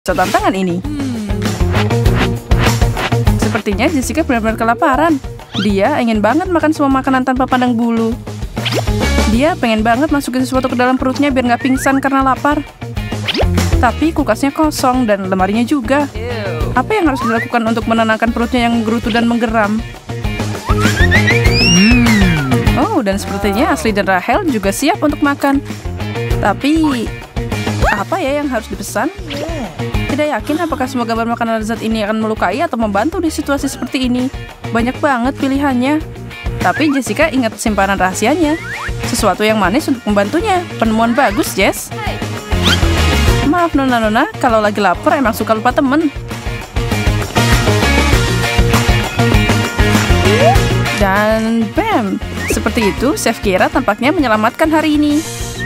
tantangan ini. Sepertinya Jessica benar-benar kelaparan. Dia ingin banget makan semua makanan tanpa pandang bulu. Dia pengen banget masukin sesuatu ke dalam perutnya biar nggak pingsan karena lapar. Tapi kulkasnya kosong dan lemarinya juga. Apa yang harus dilakukan untuk menenangkan perutnya yang menggerutu dan menggeram? Oh, dan sepertinya Ashley dan Rachel juga siap untuk makan. Tapi, apa ya yang harus dipesan? Tidak yakin apakah semua gambar makanan lezat ini akan melukai atau membantu di situasi seperti ini. Banyak banget pilihannya. Tapi Jessica ingat simpanan rahasianya. Sesuatu yang manis untuk membantunya. Penemuan bagus, Jess. Maaf Nona, kalau lagi lapar emang suka lupa temen. Dan bam! Seperti itu, Chef Kira tampaknya menyelamatkan hari ini.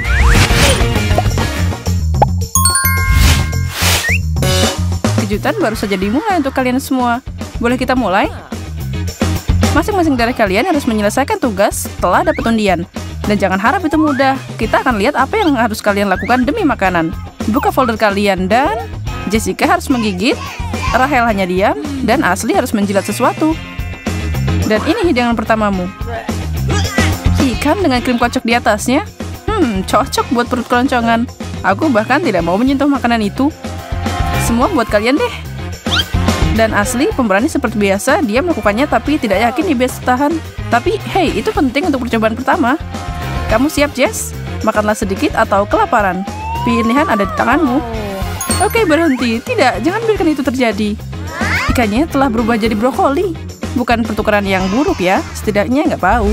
Kejutan baru saja dimulai untuk kalian semua. Boleh kita mulai? Masing-masing dari kalian harus menyelesaikan tugas setelah dapat undian. Dan jangan harap itu mudah. Kita akan lihat apa yang harus kalian lakukan demi makanan. Buka folder kalian dan Jessica harus menggigit, Rachel hanya diam, dan Ashley harus menjilat sesuatu. Dan ini hidangan pertamamu. Ikan dengan krim kocok di atasnya. Cocok buat perut keloncongan. Aku bahkan tidak mau menyentuh makanan itu. Semua buat kalian deh. Dan Ashley, pemberani seperti biasa, dia melakukannya tapi tidak yakin dia bisa tahan. Tapi, hey, itu penting untuk percobaan pertama. Kamu siap, Jess? Makanlah sedikit atau kelaparan. Pilihan ada di tanganmu. Oke, berhenti. Tidak, jangan biarkan itu terjadi. Ikannya telah berubah jadi brokoli. Bukan pertukaran yang buruk ya, setidaknya nggak bau.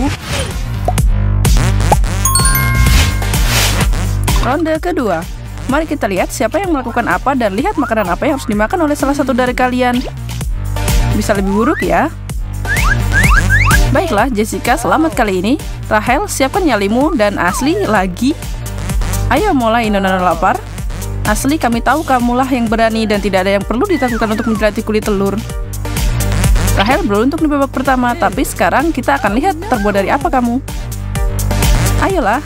Ronde kedua. Mari kita lihat siapa yang melakukan apa dan lihat makanan apa yang harus dimakan oleh salah satu dari kalian. Bisa lebih buruk ya. Baiklah, Jessica selamat kali ini. Rachel, siapkan nyalimu dan Ashley lagi. Ayo mulai Nona lapar. Ashley, kami tahu kamulah yang berani dan tidak ada yang perlu ditakutkan untuk menjelati kulit telur. Rachel beruntung di babak pertama, tapi sekarang kita akan lihat terbuat dari apa kamu. Ayolah.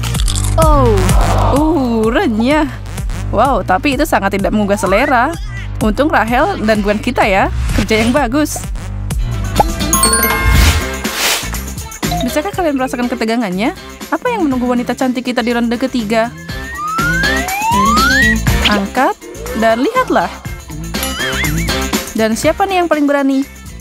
Renyah. Wow, tapi itu sangat tidak menggugah selera. Untung Rachel dan bukan kita ya. Kerja yang bagus. Bisakah kalian merasakan ketegangannya? Apa yang menunggu wanita cantik kita di ronde ketiga? Angkat dan lihatlah. Dan siapa nih yang paling berani?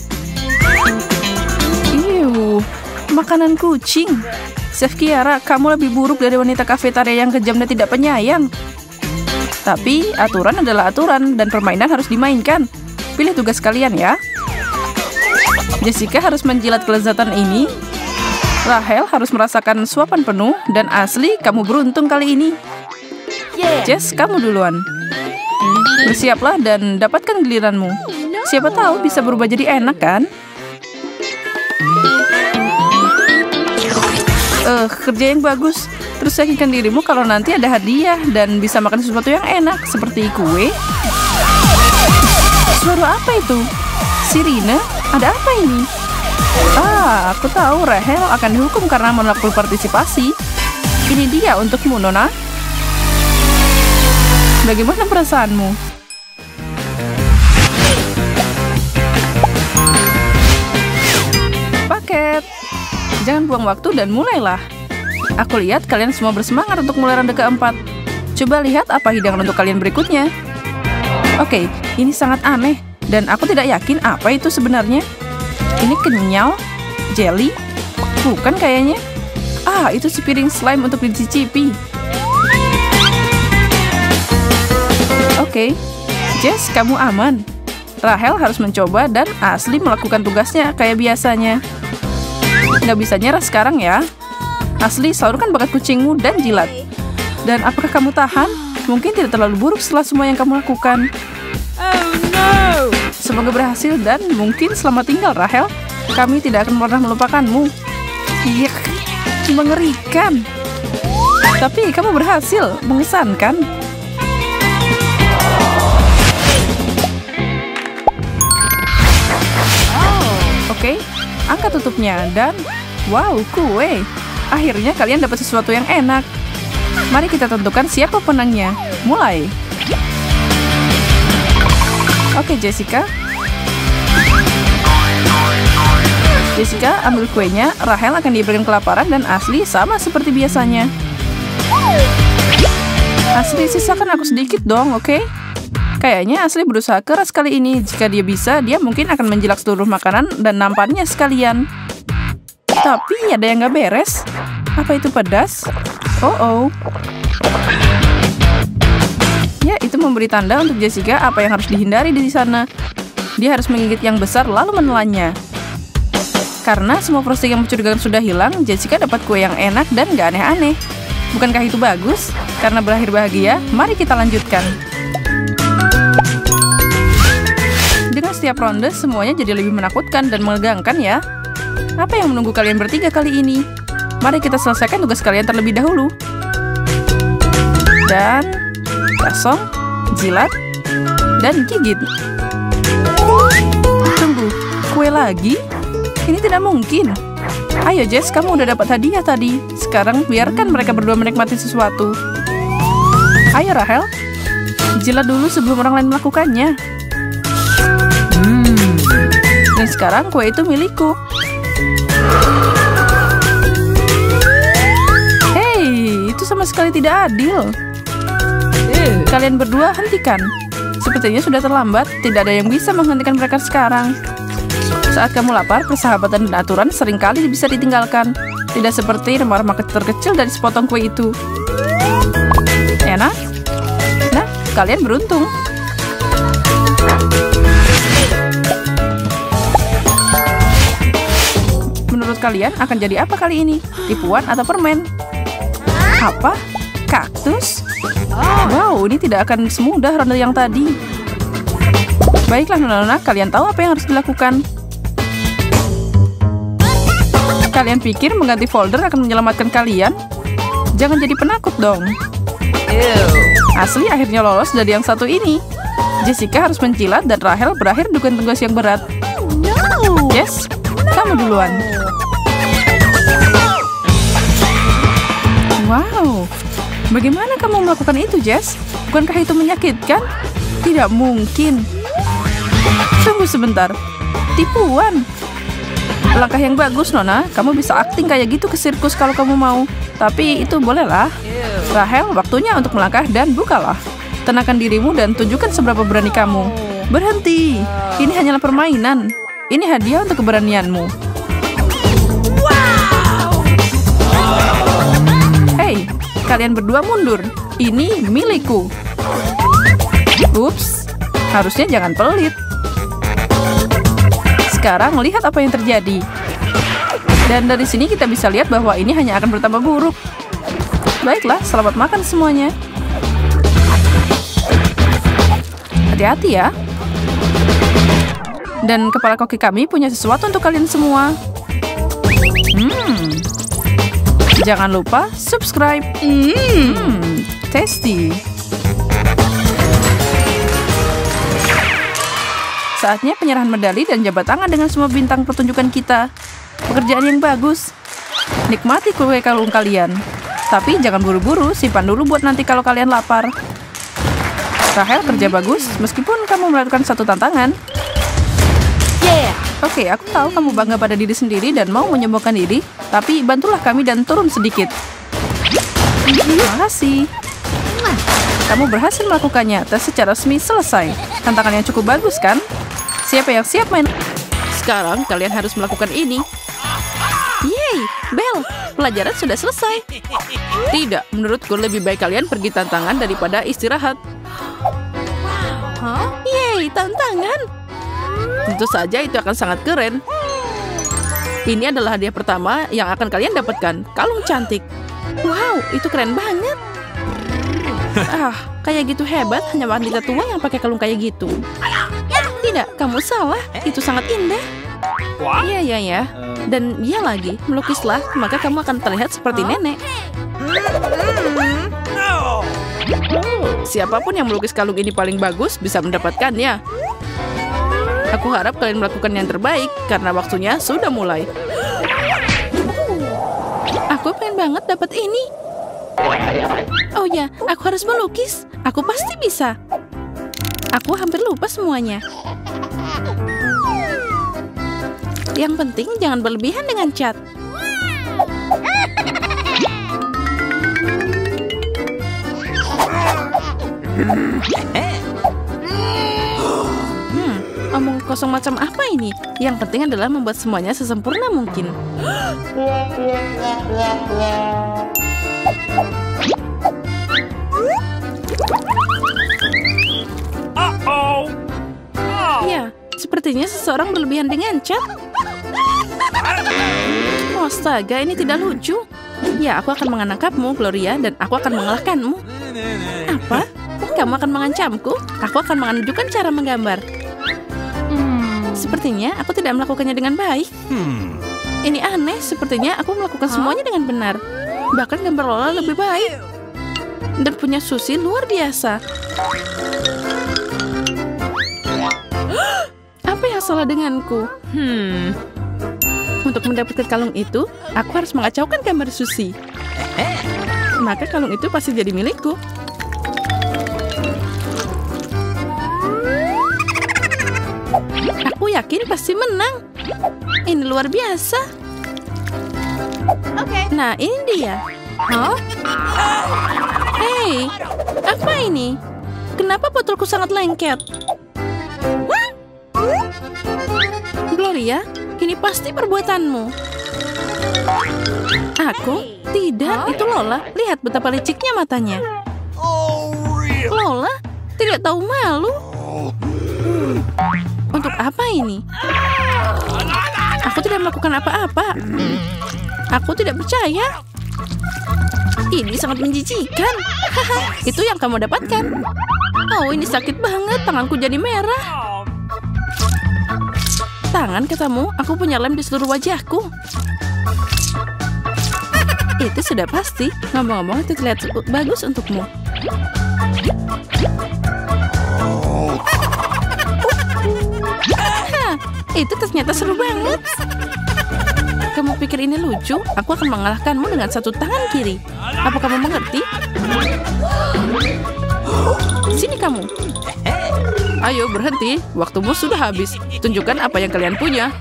Makanan kucing. Chef Kiara, kamu lebih buruk dari wanita kafetaria yang kejam dan tidak penyayang. Tapi, aturan adalah aturan dan permainan harus dimainkan. Pilih tugas kalian ya. Jessica harus menjilat kelezatan ini. Rachel harus merasakan suapan penuh. Dan Ashley, kamu beruntung kali ini. Jess, kamu duluan. Bersiaplah dan dapatkan giliranmu. Siapa tahu bisa berubah jadi enak kan? Kerja yang bagus. Terus yakinkan dirimu kalau nanti ada hadiah dan bisa makan sesuatu yang enak seperti kue. Suara apa itu? Sirine? Ada apa ini? Aku tahu Rachel akan dihukum karena menolak berpartisipasi. Ini dia untukmu, Nona. Bagaimana perasaanmu? Paket. Jangan buang waktu dan mulailah. Aku lihat kalian semua bersemangat untuk mulai ronde keempat. Coba lihat apa hidangan untuk kalian berikutnya. Oke, ini sangat aneh. Dan aku tidak yakin apa itu sebenarnya. Ini kenyal? Jelly? Bukan kayaknya. Itu sepiring slime untuk dicicipi. Oke, Jess, kamu aman. Rachel harus mencoba dan Ashley melakukan tugasnya kayak biasanya. Nggak bisa nyerah sekarang ya. Ashley, salurkan bakat kucingmu dan jilat. Dan apakah kamu tahan? Mungkin tidak terlalu buruk setelah semua yang kamu lakukan. Semoga berhasil dan mungkin selamat tinggal, Rachel. Kami tidak akan pernah melupakanmu. Mengerikan. Tapi kamu berhasil, mengesankan. Oke, angkat tutupnya dan wow, kue. Akhirnya kalian dapat sesuatu yang enak. Mari kita tentukan siapa penangnya. Mulai. Oke, Jessica. Jessica ambil kuenya, Rachel akan diberikan kelaparan, dan Ashley sama seperti biasanya. Ashley, sisakan aku sedikit dong, oke? Kayaknya Ashley berusaha keras kali ini. Jika dia bisa, dia mungkin akan menjilat seluruh makanan dan nampannya sekalian. Tapi ada yang nggak beres. Apa itu pedas? Oh. Ya, itu memberi tanda untuk Jessica apa yang harus dihindari di sana. Dia harus menggigit yang besar lalu menelannya. Karena semua frosting yang mencurigakan sudah hilang, Jessica dapat kue yang enak dan gak aneh-aneh. Bukankah itu bagus? Karena berakhir bahagia, mari kita lanjutkan. Dengan setiap ronde, semuanya jadi lebih menakutkan dan menegangkan ya. Apa yang menunggu kalian bertiga kali ini? Mari kita selesaikan tugas kalian terlebih dahulu. Dan kosong, jilat, dan gigit. Tunggu, kue lagi? Ini tidak mungkin. Ayo Jess, kamu udah dapat hadiah tadi. Sekarang biarkan mereka berdua menikmati sesuatu. Ayo Rachel, jilat dulu sebelum orang lain melakukannya. Dan sekarang kue itu milikku. Hei, itu sama sekali tidak adil. Kalian berdua hentikan. Sepertinya sudah terlambat. Tidak ada yang bisa menghentikan mereka sekarang. Saat kamu lapar, persahabatan dan aturan seringkali bisa ditinggalkan. Tidak seperti remah-remah terkecil dari sepotong kue itu. Enak? Nah, kalian beruntung. Menurut kalian akan jadi apa kali ini? Tipuan atau permen? Apa? Kaktus? Wow, ini tidak akan semudah ronde yang tadi. Baiklah nona-nona, kalian tahu apa yang harus dilakukan. Kalian pikir mengganti folder akan menyelamatkan kalian? Jangan jadi penakut dong. Ashley akhirnya lolos dari yang satu ini. Jessica harus menjilat dan Rachel berakhir dengan tugas yang berat. Yes, kamu duluan. Wow, bagaimana kamu melakukan itu, Jess? Bukankah itu menyakitkan? Tidak mungkin. Tunggu sebentar. Tipuan. Langkah yang bagus, Nona. Kamu bisa akting kayak gitu ke sirkus kalau kamu mau. Tapi itu bolehlah. Rachel, waktunya untuk melangkah dan bukalah. Tenangkan dirimu dan tunjukkan seberapa berani kamu. Berhenti. Ini hanyalah permainan. Ini hadiah untuk keberanianmu. Hei, kalian berdua mundur. Ini milikku. Ups, harusnya jangan pelit. Sekarang lihat apa yang terjadi. Dan dari sini kita bisa lihat bahwa ini hanya akan bertambah buruk. Baiklah, selamat makan semuanya. Hati-hati ya. Dan kepala koki kami punya sesuatu untuk kalian semua. Jangan lupa subscribe. Tasty. Saatnya penyerahan medali dan jabat tangan dengan semua bintang pertunjukan kita. Pekerjaan yang bagus. Nikmati kue kalung kalian. Tapi jangan buru-buru, simpan dulu buat nanti kalau kalian lapar. Rachel, kerja bagus, meskipun kamu melakukan satu tantangan. Oke, aku tahu kamu bangga pada diri sendiri dan mau menyombongkan diri, tapi bantulah kami dan turun sedikit. Terima kasih. Kamu berhasil melakukannya, tes secara resmi selesai. Tantangan yang cukup bagus, kan? Siapa yang siap main? Sekarang kalian harus melakukan ini. Yeay, Belle, pelajaran sudah selesai. Tidak, menurutku lebih baik kalian pergi tantangan daripada istirahat. Yeay, tantangan. Tentu saja itu akan sangat keren. Ini adalah hadiah pertama yang akan kalian dapatkan. Kalung cantik. Wow, itu keren banget. Kayak gitu hebat, hanya wanita tua yang pakai kalung kayak gitu. Tidak, kamu salah. Itu sangat indah. Iya. Dan iya lagi, melukislah, maka kamu akan terlihat seperti nenek. Siapapun yang melukis kalung ini paling bagus bisa mendapatkannya. Aku harap kalian melakukan yang terbaik, karena waktunya sudah mulai. Aku pengen banget dapat ini. Oh ya, aku harus melukis. Aku pasti bisa. Aku hampir lupa semuanya. Yang penting jangan berlebihan dengan cat. Omong kosong macam apa ini? Yang penting adalah membuat semuanya sesempurna mungkin. Ya, sepertinya seseorang berlebihan dengan cat. Astaga, ini tidak lucu. Ya, aku akan menangkapmu, Gloria, dan aku akan mengalahkanmu. Apa? Kamu akan mengancamku? Aku akan menunjukkan cara menggambar. Sepertinya aku tidak melakukannya dengan baik. Ini aneh, sepertinya aku melakukan semuanya dengan benar. Bahkan gambar Lola lebih baik. Dan punya Susie luar biasa. Apa yang salah denganku? Untuk mendapatkan kalung itu, aku harus mengacaukan gambar Susie. Maka kalung itu pasti jadi milikku. Aku yakin pasti menang. Ini luar biasa. Nah, ini dia. Hei, apa ini? Kenapa botolku sangat lengket? Gloria, ini pasti perbuatanmu. Aku? Tidak, itu Lola. Lihat betapa liciknya matanya. Lola, tidak tahu malu. Untuk apa ini? Aku tidak melakukan apa-apa. Aku tidak percaya. Ini sangat menjijikan. Itu yang kamu dapatkan. Oh, ini sakit banget. Tanganku jadi merah. Tangan katamu, aku punya lem di seluruh wajahku. Itu sudah pasti. Ngomong-ngomong, itu terlihat bagus untukmu. Itu ternyata seru banget. Kamu pikir ini lucu? Aku akan mengalahkanmu dengan satu tangan kiri. Apa kamu mengerti? Sini kamu. Ayo berhenti, waktumu sudah habis. Tunjukkan apa yang kalian punya.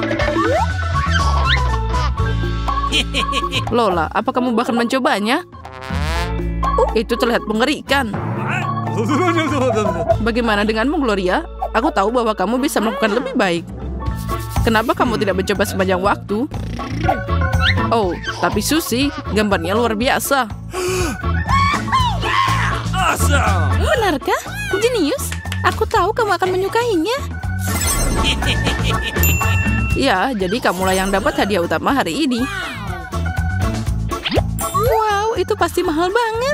Lola, apa kamu bahkan mencobanya? Itu terlihat mengerikan. Bagaimana denganmu, Gloria? Aku tahu bahwa kamu bisa melakukan lebih baik. Kenapa kamu tidak mencoba sepanjang waktu? Oh, tapi Susie, gambarnya luar biasa. Benarkah? Jenius? Aku tahu kamu akan menyukainya. Ya, jadi kamulah yang dapat hadiah utama hari ini. Wow, itu pasti mahal banget.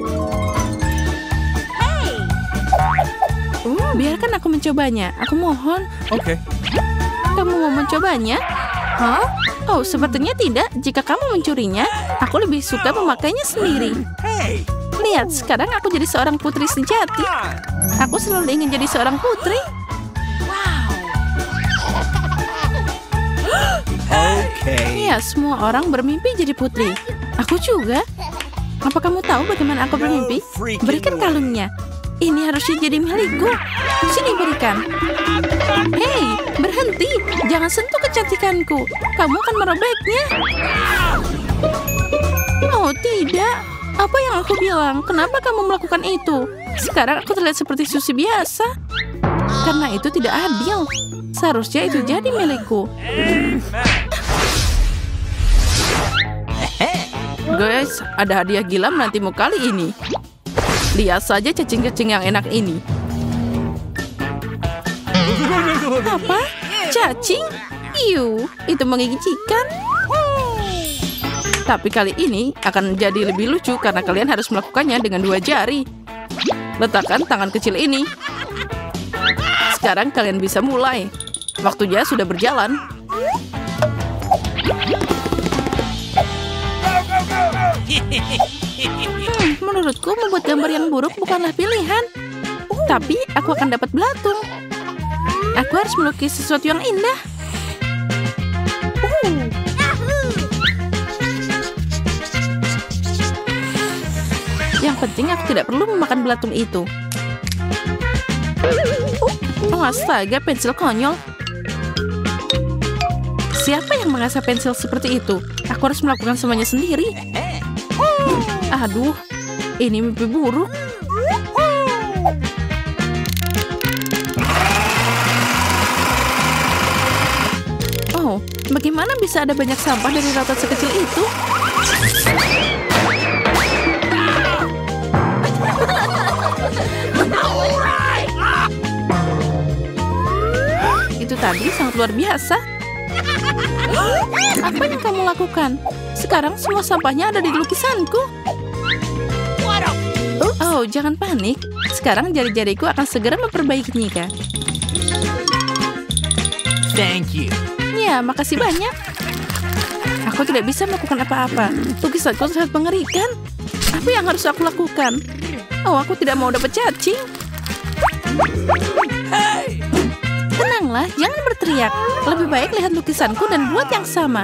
Biarkan aku mencobanya. Aku mohon. Oke. Kamu mau mencobanya? Oh, sepertinya tidak. Jika kamu mencurinya, aku lebih suka memakainya sendiri. Lihat, sekarang aku jadi seorang putri sejati. Aku selalu ingin jadi seorang putri. Iya, semua orang bermimpi jadi putri. Aku juga. Apa kamu tahu bagaimana aku bermimpi? Berikan kalungnya. Ini harusnya jadi milikku. Sini berikan. Hei, berhenti. Jangan sentuh kecantikanku. Kamu akan merobeknya. Oh, tidak. Apa yang aku bilang? Kenapa kamu melakukan itu? Sekarang aku terlihat seperti Susie biasa. Karena itu tidak adil. Seharusnya itu jadi milikku. Guys, ada hadiah gila menantimu kali ini. Lihat saja cacing-cacing yang enak ini. Apa? Cacing? Iu, itu menggigitkan. Tapi kali ini akan jadi lebih lucu karena kalian harus melakukannya dengan 2 jari. Letakkan tangan kecil ini. Sekarang kalian bisa mulai. Waktunya sudah berjalan. Menurutku membuat gambar yang buruk bukanlah pilihan. Tapi aku akan dapat belatung. Aku harus melukis sesuatu yang indah. Yang penting aku tidak perlu memakan belatung itu. Oh, astaga, pensil konyol. Siapa yang mengasah pensil seperti itu? Aku harus melakukan semuanya sendiri. Aduh, ini mimpi buruk. Oh, bagaimana bisa ada banyak sampah dari rotan sekecil itu? Itu tadi sangat luar biasa. Apa yang kamu lakukan? Sekarang semua sampahnya ada di lukisanku. Oh, jangan panik. Sekarang jari-jariku akan segera memperbaikinya. Thank you. Ya, makasih banyak. Aku tidak bisa melakukan apa-apa. Lukisanku sangat mengerikan. Apa yang harus aku lakukan? Oh, aku tidak mau dapat cacing. Tenanglah, jangan berteriak. Lebih baik lihat lukisanku dan buat yang sama.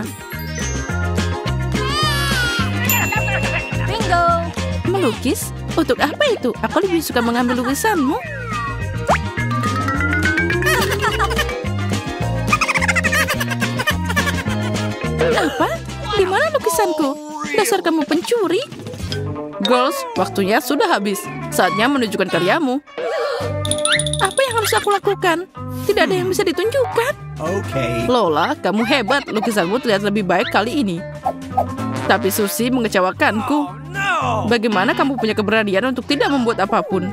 Bingo. Melukis? Untuk apa itu? Aku lebih suka mengambil lukisanmu. Apa? Di mana lukisanku? Dasar kamu pencuri. Girls, waktunya sudah habis. Saatnya menunjukkan karyamu. Apa yang harus aku lakukan? Tidak ada yang bisa ditunjukkan. Okay. Lola, kamu hebat. Lukisanmu terlihat lebih baik kali ini. Tapi Susie mengecewakanku. No. Bagaimana kamu punya keberanian untuk tidak membuat apapun?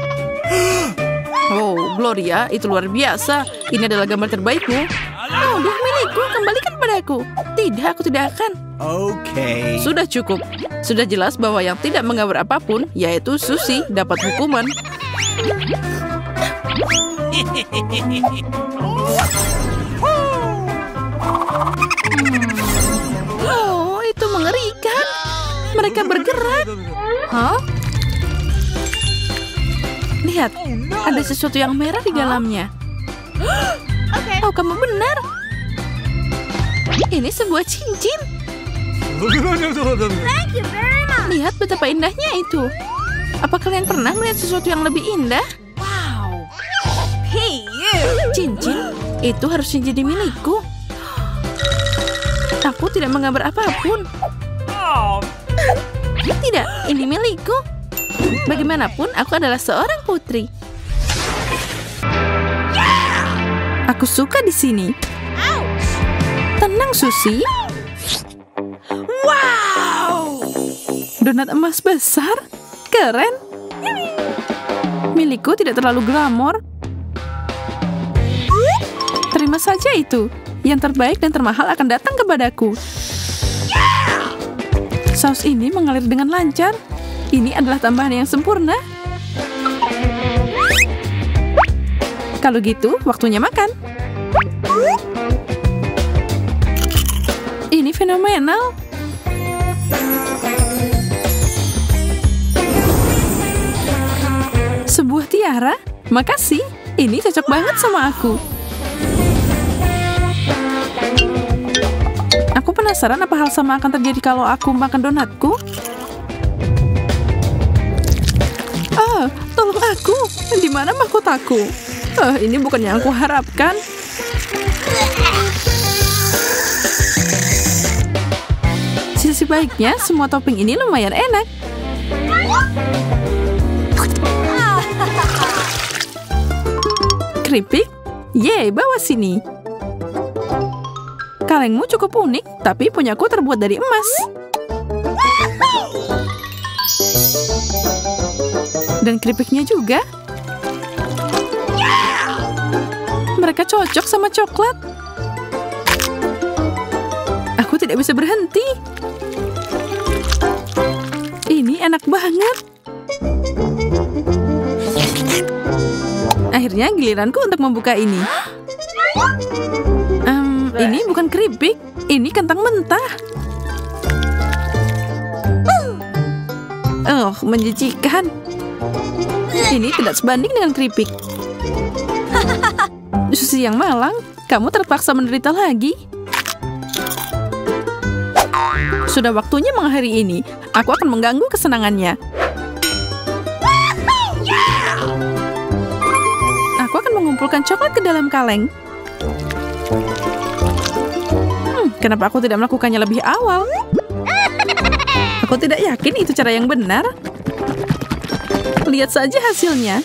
Oh, Gloria, itu luar biasa. Ini adalah gambar terbaikmu. Oh, dia milikku. Kembalikan padaku. Tidak, aku tidak akan. Okay. Sudah cukup. Sudah jelas bahwa yang tidak menggambar apapun, yaitu Susie, dapat hukuman. Oh, itu mengerikan. Mereka bergerak. Hah? Lihat, ada sesuatu yang merah di dalamnya. Oh, kamu benar. Ini sebuah cincin. Lihat betapa indahnya itu. Apa kalian pernah melihat sesuatu yang lebih indah? Cincin itu harusnya jadi milikku. Aku tidak menggambar apapun. Tidak, ini milikku. Bagaimanapun, aku adalah seorang putri. Aku suka di sini. Tenang, Susie. Wow! Donat emas besar? Keren. Milikku tidak terlalu glamor. Terima saja itu. Yang terbaik dan termahal akan datang kepadaku. Saus ini mengalir dengan lancar. Ini adalah tambahan yang sempurna. Kalau gitu, waktunya makan. Ini fenomenal. Sebuah tiara? Makasih. Ini cocok banget sama aku. Aku penasaran apa hal sama akan terjadi kalau aku makan donatku. Tolong aku. Di mana mahkotaku? Ini bukan yang aku harapkan. Sisi baiknya, semua topping ini lumayan enak. Keripik? Yeay, bawa sini. Kalengmu cukup unik, tapi punyaku terbuat dari emas. Dan keripiknya juga. Mereka cocok sama coklat. Aku tidak bisa berhenti. Ini enak banget. Akhirnya giliranku untuk membuka ini. Ini bukan keripik. Ini kentang mentah. Oh, menjijikan. Ini tidak sebanding dengan keripik. Susie yang malang, kamu terpaksa menderita lagi. Sudah waktunya mengakhiri ini. Aku akan mengganggu kesenangannya. mengumpulkan coklat ke dalam kaleng. Kenapa aku tidak melakukannya lebih awal? Aku tidak yakin itu cara yang benar. Lihat saja hasilnya.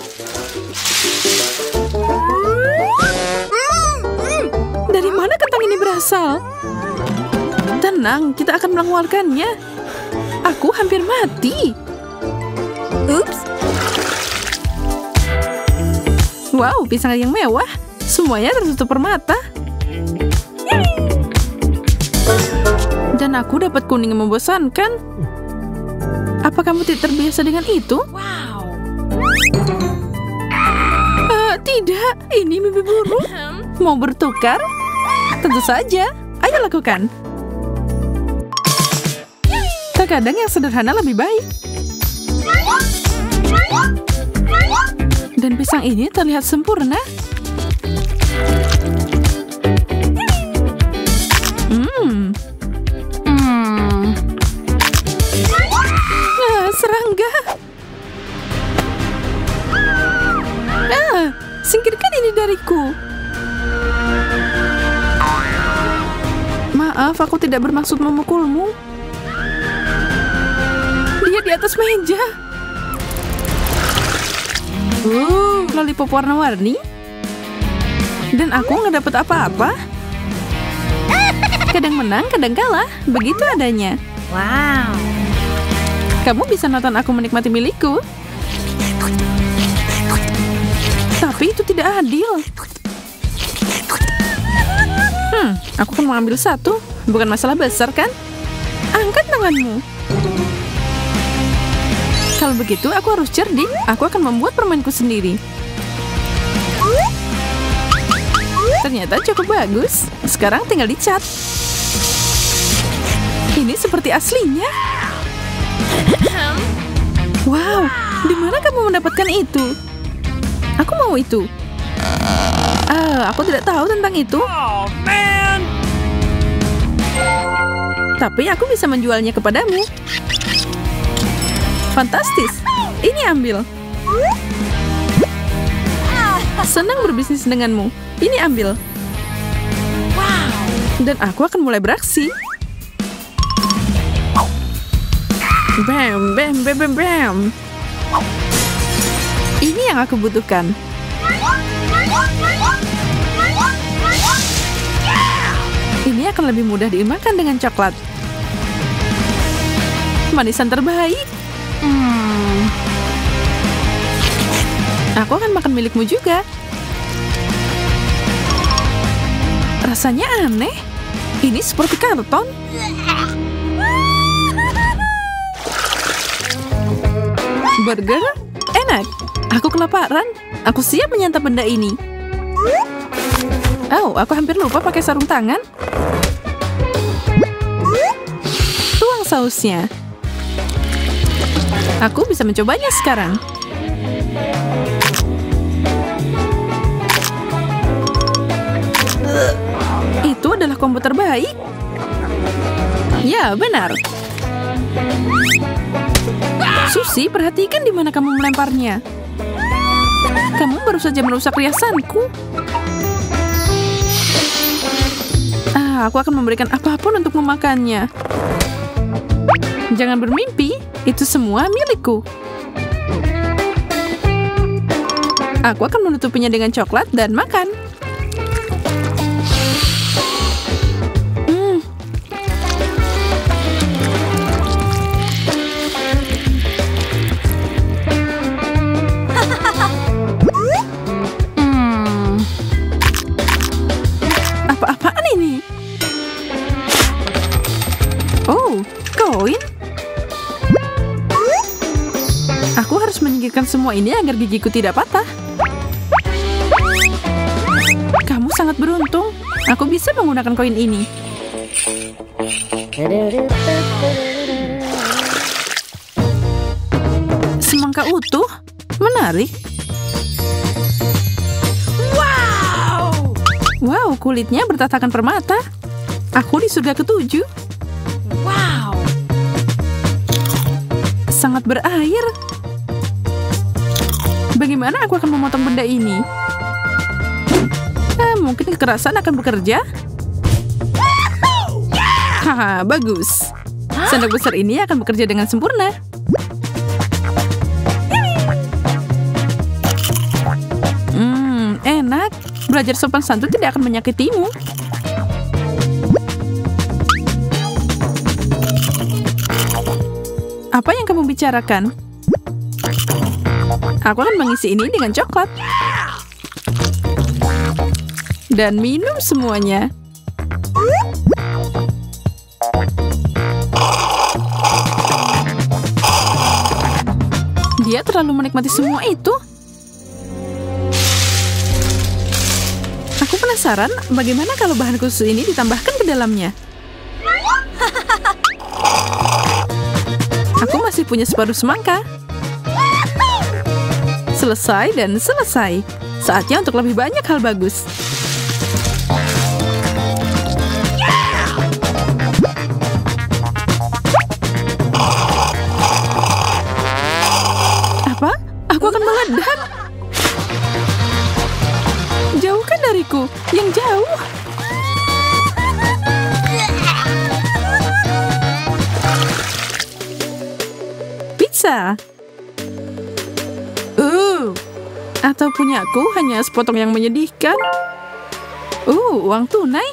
Dari mana kentang ini berasal? Tenang, kita akan mengeluarkannya. Aku hampir mati. Ups. Wow, pisang yang mewah. Semuanya tertutup permata. Dan aku dapat kuning yang membosankan. Apa kamu tidak terbiasa dengan itu? Wow. Tidak, ini mimpi buruk. Mau bertukar? Tentu saja. Ayo lakukan. Terkadang yang sederhana lebih baik. Dan pisang ini terlihat sempurna. Serangga. Singkirkan ini dariku. Maaf, aku tidak bermaksud memukulmu. Dia di atas meja. Lollipop warna-warni. Dan aku nggak dapat apa-apa. Kadang menang, kadang kalah. Begitu adanya. Wow. Kamu bisa nonton aku menikmati milikku. Tapi itu tidak adil. Aku akan mengambil satu. Bukan masalah besar, kan? Angkat tanganmu. Kalau begitu, aku harus cerdik. Aku akan membuat permainku sendiri. Ternyata cukup bagus. Sekarang tinggal dicat. Ini seperti aslinya. Wow, di mana kamu mendapatkan itu? Aku mau itu. Aku tidak tahu tentang itu. Oh, man! Tapi aku bisa menjualnya kepadamu. Fantastis. Ini ambil. Senang berbisnis denganmu. Ini ambil. Wow. Dan aku akan mulai beraksi. Bam, bam, bam, bam, bam. Ini yang aku butuhkan. Ini akan lebih mudah dimakan dengan coklat. Manisan terbaik. Aku akan makan milikmu juga. Rasanya aneh. Ini seperti karton. Burger? Enak. Aku kelaparan. Aku siap menyantap benda ini. Oh, aku hampir lupa pakai sarung tangan. Tuang sausnya. Aku bisa mencobanya sekarang. Itu adalah combo terbaik. Ya, benar. Susi, perhatikan di mana kamu melemparnya. Kamu baru saja merusak riasanku. Aku akan memberikan apapun untuk memakannya. Jangan bermimpi, itu semua milikku. Aku akan menutupinya dengan coklat dan makan. Apa-apaan ini? Oh, koin. Aku harus menyingkirkan semua ini agar gigiku tidak patah. Kamu sangat beruntung. Aku bisa menggunakan koin ini. Semangka utuh? Menarik. Wow, kulitnya bertatakan permata. Aku di surga ke-7. Wow. Sangat berair. Bagaimana aku akan memotong benda ini? mungkin kekerasan akan bekerja? Haha, bagus. Sendok besar ini akan bekerja dengan sempurna. Enak. Belajar sopan santun tidak akan menyakitimu. Apa yang kamu bicarakan? Aku akan mengisi ini dengan coklat. Dan minum semuanya. Dia terlalu menikmati semua itu. Aku penasaran bagaimana kalau bahan khusus ini ditambahkan ke dalamnya. Aku masih punya separuh semangka. Selesai dan selesai. Saatnya untuk lebih banyak hal bagus. Apa? Aku akan meledak. Jauhkan dariku, yang jauh. Pizza. Atau punyaku hanya sepotong yang menyedihkan. Uang tunai.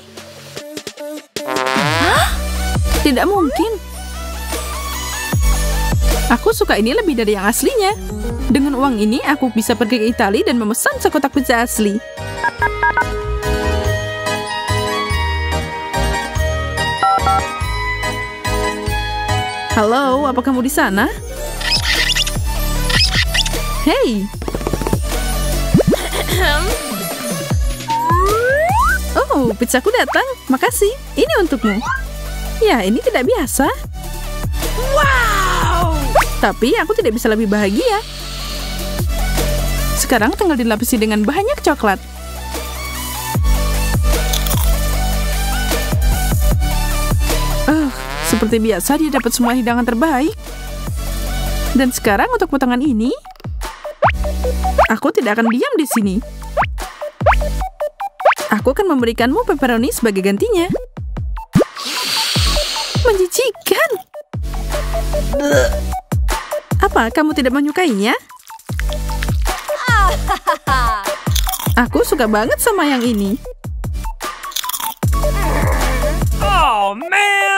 Hah? Tidak mungkin. Aku suka ini lebih dari yang aslinya. Dengan uang ini, aku bisa pergi ke Italia dan memesan sekotak pizza asli. Halo, apa kamu di sana? Hei. Oh, pizzaku datang. Makasih. Ini untukmu. Ya, ini tidak biasa. Wow! Tapi aku tidak bisa lebih bahagia. Sekarang tinggal dilapisi dengan banyak coklat. Seperti biasa dia dapat semua hidangan terbaik. Dan sekarang untuk potongan ini, aku tidak akan diam di sini. Aku akan memberikanmu pepperoni sebagai gantinya. Menjijikan. Apa, kamu tidak menyukainya? Aku suka banget sama yang ini. Oh, man!